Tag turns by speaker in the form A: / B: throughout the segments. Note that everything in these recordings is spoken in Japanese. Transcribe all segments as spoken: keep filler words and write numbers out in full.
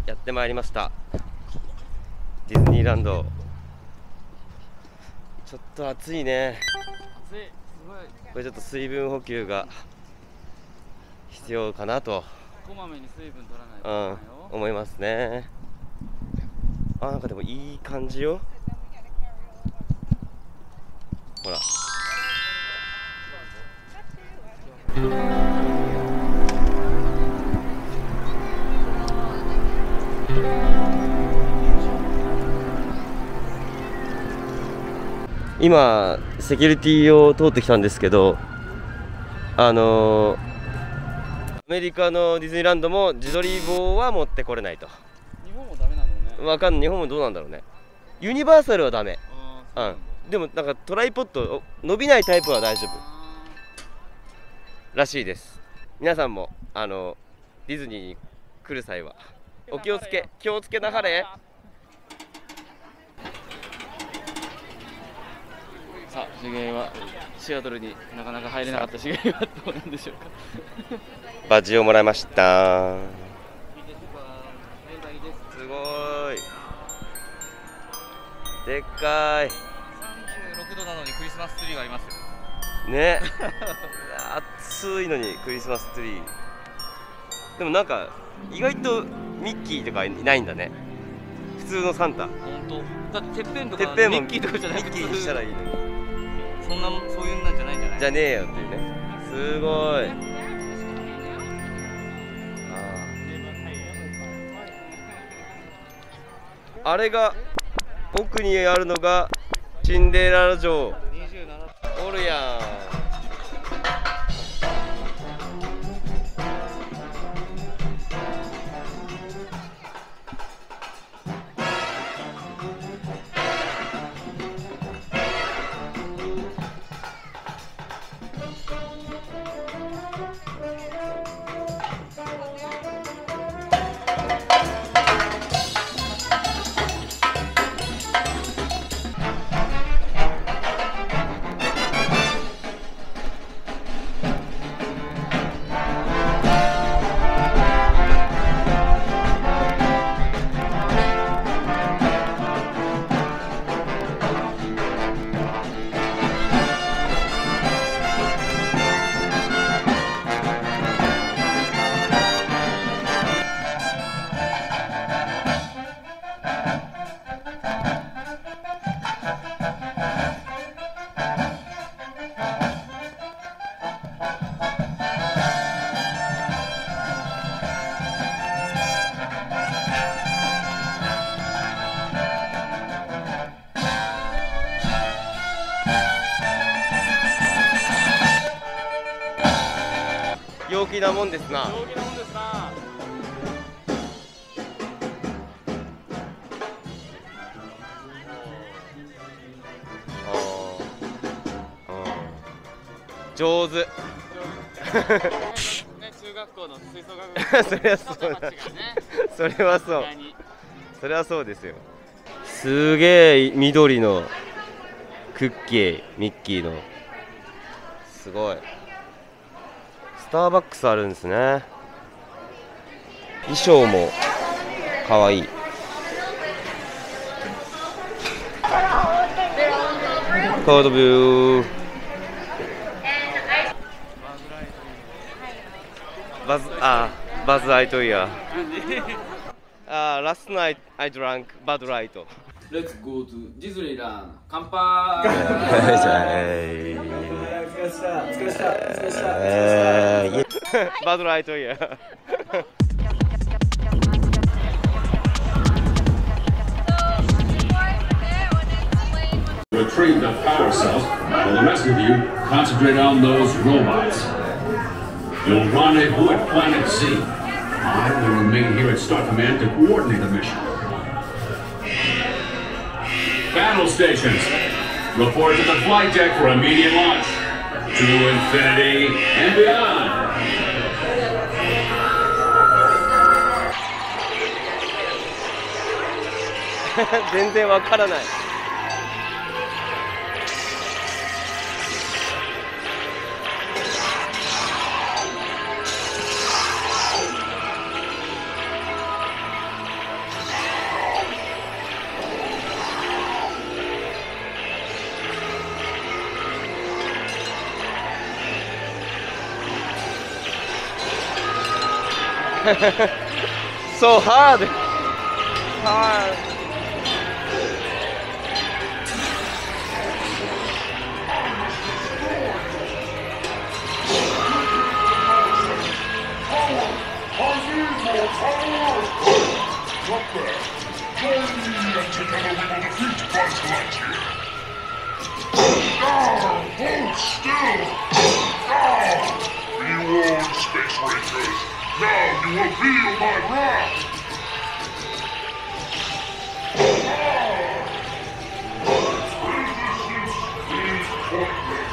A: やってまいりました。ディズニーランド。ちょっと暑いね。
B: 暑い、すごい。
A: これちょっと水分補給が必要かなと、
B: こまめに水分取らないと
A: うん、思いますね。あ、なんかでもいい感じよ。ほら。今セキュリティを通ってきたんですけど、あのー、アメリカのディズニーランドも自撮り棒は持ってこれないと。
B: 日本もダメなのね。
A: わかんない。日本もどうなんだろうね。ユニバーサルはダメ。
B: うん
A: うん。でもなんかトライポッド伸びないタイプは大丈夫らしいです。皆さんもあのディズニーに来る際はお気をつけ気をつけなはれ。
B: さあ、シゲイはシアトルになかなか入れなかったシゲイはどうなんでしょうか。
A: バッジをもらいました。すごいでっかい。
B: さんじゅうろくどなのにクリスマスツリーがありますよ
A: ね。暑いのにクリスマスツリー。でもなんか意外とミッキーとかいないんだね。普通のサンタ。
B: 本当。だっててっぺんとか
A: てっぺんも
B: ミッキーとかじゃなくて
A: ミッキーにしたらいいのに。
B: そんなそういうんなんじゃないんじゃない。
A: じゃねえよっていうね。すごい。あれが奥にあるのがシンデレラ城。おるやん。陽気なもんですな。
B: 陽気なもんですな。
A: 上手。
B: ね、中学校の吹奏楽部。
A: それはそうだ。それはそう。それはそうですよ。すげえ緑のクッキー、ミッキーの。すごい。スターバックスあるんですね。衣装もかわいい。コードビュー。バズ、あ、バズアイトイヤー。あ、last night I drank Bud Light。
B: Let's go to ディズニーランド。乾杯。
A: バドライトイヤー。
C: Retrieve the power cells, while the rest of you concentrate on those robots. You'll rendezvous at Planet Z. I will remain here at Star Command to coordinate the mission. Battle stations, report to the flight deck for immediate launch. To infinity and beyond.
A: 全然わからない。 So hard. Hard.
D: Hold still! Ah! You won, Space Rangers! Now you will feel my wrath! Resistance is pointless!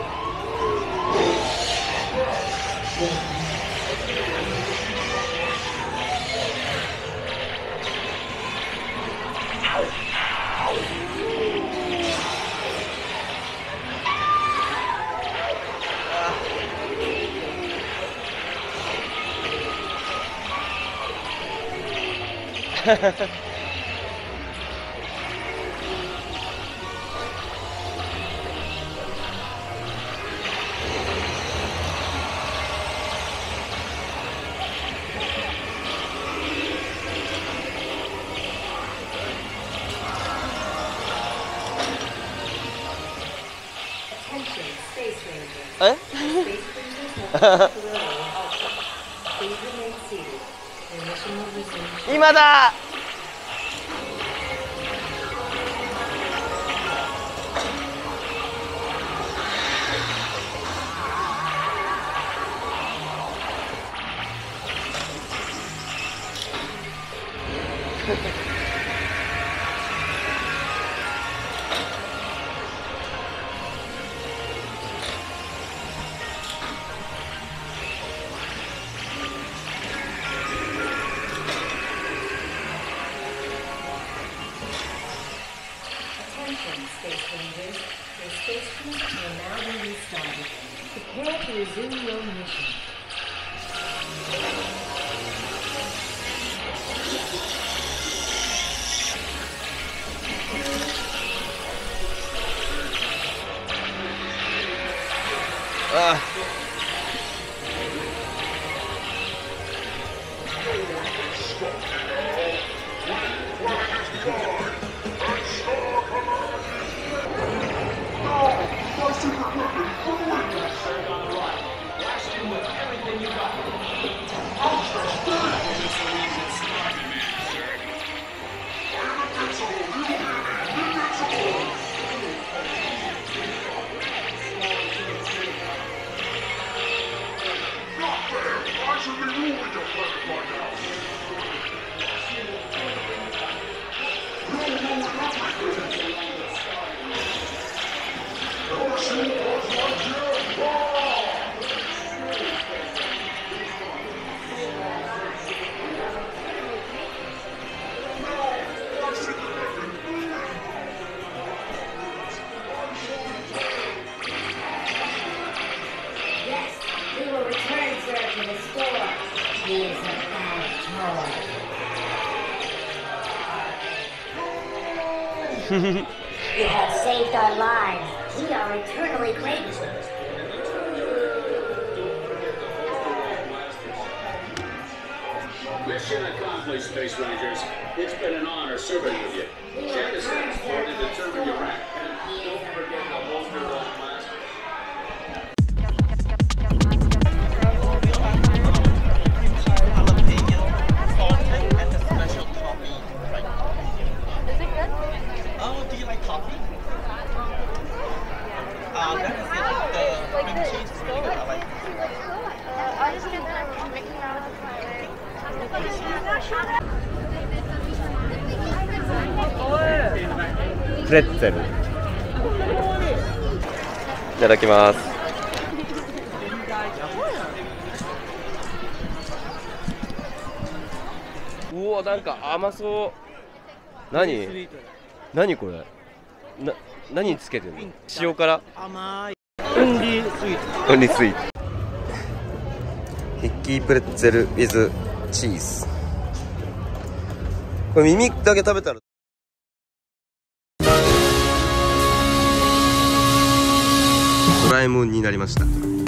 A: Eh?今だ。
E: Attention, Space Rangers. Your space cruise will now be restarted. Prepare to resume your mission.
A: Ah.
E: You have saved our lives. We are eternally grateful.
C: Mission accomplished, Space Rangers. It's been an honor serving with you. Janice has fought to determine your rank. Don't forget to hold your own last.
A: プレッツェル。いただきます。うわ、なんか甘そう。何？何これ？な、何つけてるの？塩辛？
F: 甘い。オンリースイート。
A: オンリースイート。ヒッキープレッツェル with チーズ。これ耳だけ食べたら。ドラえもんになりました。